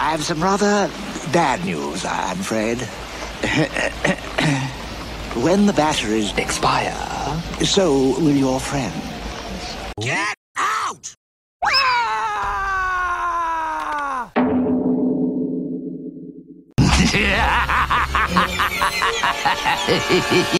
I have some rather bad news, I'm afraid. When the batteries expire, so will your friends. Get out! Ah!